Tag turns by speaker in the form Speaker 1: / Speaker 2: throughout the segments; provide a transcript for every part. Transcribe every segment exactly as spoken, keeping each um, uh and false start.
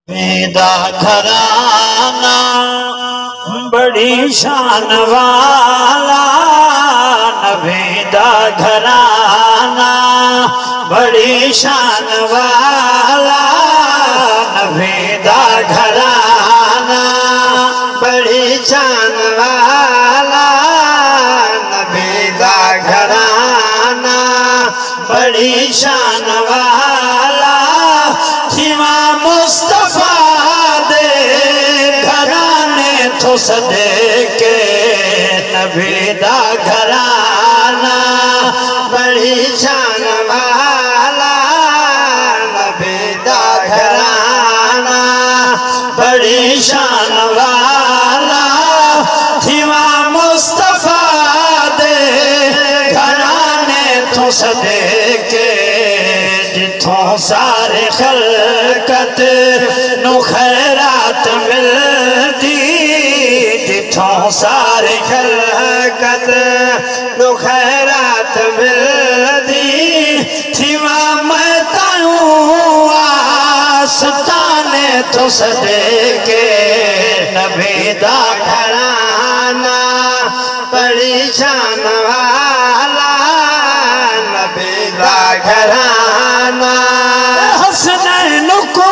Speaker 1: मेरा घराना बड़ी शान वाला, नवेदा घराना बड़ी शान वाला, नवेदा घराना बड़ी शान वाला, नवेदा घराना बड़ी शान वाला, जिमा मुस्तफा दे घराने तो सदके, नवेदा घराना बड़ी शान वाला, नवेदा घराना बड़ी शान वाला, जिमा मुस्तफा दे घराने तो सदके, जिथों सारे खलकत नु खैरात मिलती, जिथों सारे खलकत नु खैरात मिलती, थिवा मैं ताऊं आस्ताने तो सदके, नवेदा घराना बड़ी शान वाला, नवेदा घराना हसनैन को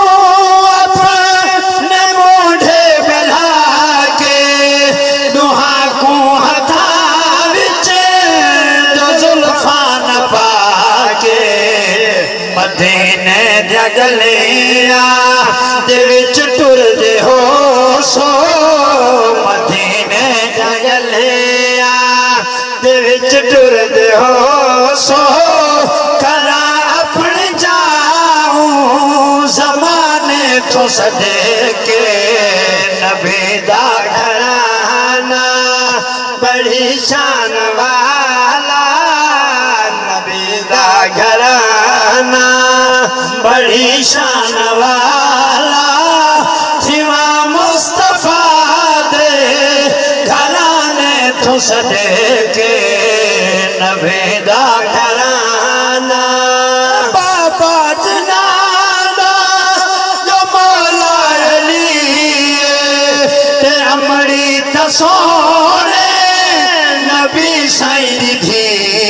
Speaker 1: अपने मोढ़े मिला के, दुहा को हथा विचे जो जुल्फान पाके, मदीने जगलिया दे विच टुरदे हो सो, मदीने जगलिया दे विच टुरदे हो सो, करा अपने जाऊं जमाने तो सदके, नवेदा घराना बड़ी शान वाला, नवेदा घराना बड़ी शान वाला, जिमा मुस्तफा दे घराने तो सदके, नवेदा घराना बाबा जनादा जो मौला अली ते अमड़ी तसोरे, नबी साईं धी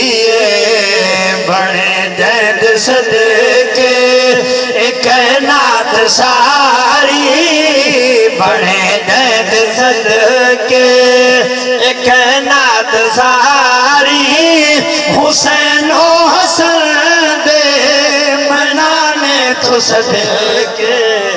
Speaker 1: बने जैद सदके, एक नात सारी बने जैद सदके, एक नात सारी, हुसैनो हसन दे मनाने तो सदके।